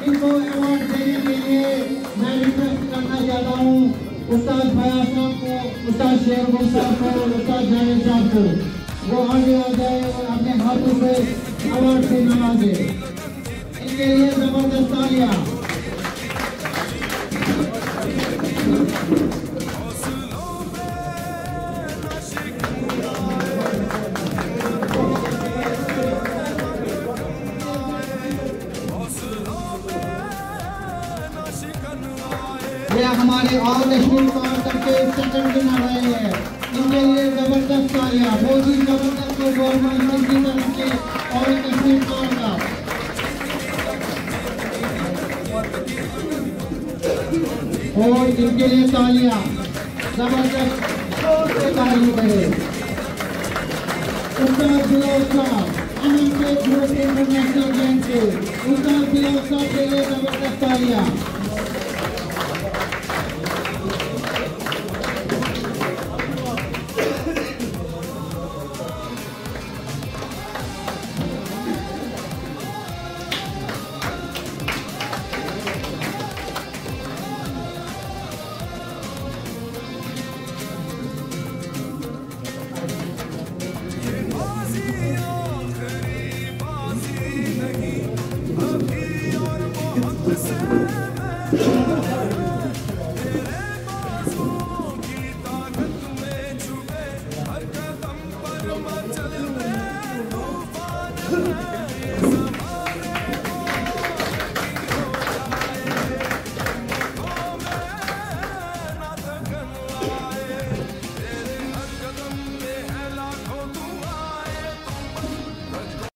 इनको अवार्ड देने के लिए मैं रिक्वेस्ट करना चाहता हूँ उस्ताद फयाज साहब को, उस्ताद शेरगुल साहब को, उस्ताद जावेद साहब को, वो आगे आ जाए और अपने हाथों से अवार्ड से नवाजे। इनके लिए जबरदस्त तालियां। ये हमारे ऑल कश्मीर कॉन्सर्ट के सेकंड विनर रहे हैं। इनके लिए जबरदस्त तालियां। बहुत ही जबरदस्त परफॉर्मेंस की तरफ से ऑल कश्मीर कॉन्सर्ट। और इनके लिए तालियां जबरदस्त जोर से ताली करें। उस्ताद बिलाल साहब अमन के ग्रुप इंटरनेशनल बैंक से उस्ताद बिलाल साहब के लिए जबरदस्त तालियां। Good.